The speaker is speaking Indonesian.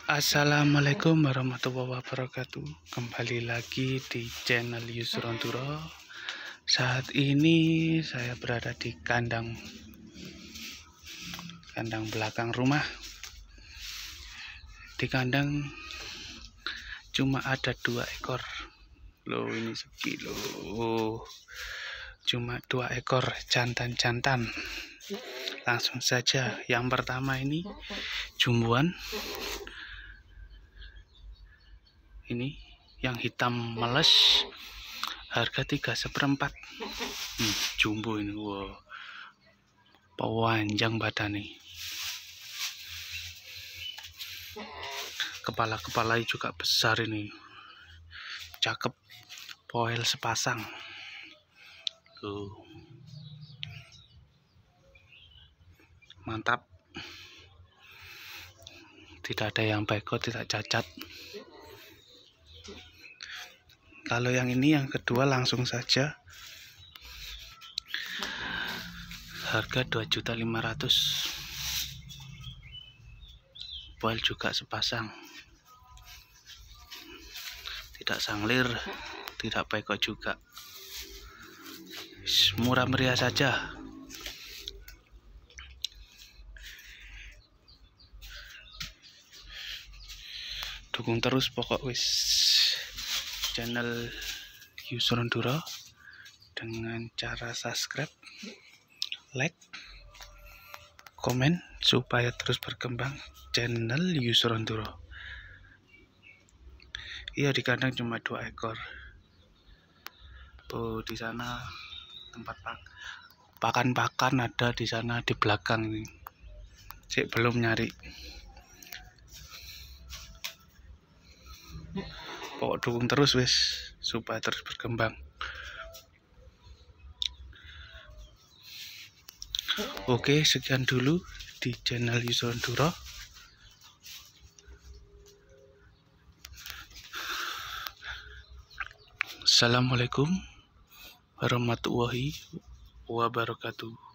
Assalamualaikum warahmatullahi wabarakatuh. Kembali lagi di channel Yusronturo. Saat ini saya berada di kandang belakang rumah. Di kandang cuma ada 2 ekor. Loh, ini sepi loh. Cuma 2 ekor jantan-jantan. Langsung saja, yang pertama ini jumbuan. Ini yang hitam meles, harga 3/4. Jumbo ini, wow, panjang badan nih. Kepala-kepalanya juga besar ini, cakep, poel sepasang. Tuh, mantap, tidak ada yang beko, tidak cacat. Kalau yang ini yang kedua, langsung saja, harga 2.500.000. Poel juga sepasang, tidak sanglir, tidak beko juga. Murah meriah saja. Dukung terus pokok wis channel Yusronturo dengan cara subscribe, like, komen, supaya terus berkembang channel Yusronturo. Iya, di kandang cuma 2 ekor. Oh, di sana tempat pakan ada di sana di belakang nih. Cek belum nyari. Pokok dukung terus wis supaya terus berkembang. Oke, sekian dulu di channel Yusronturo. Assalamualaikum warahmatullahi wabarakatuh.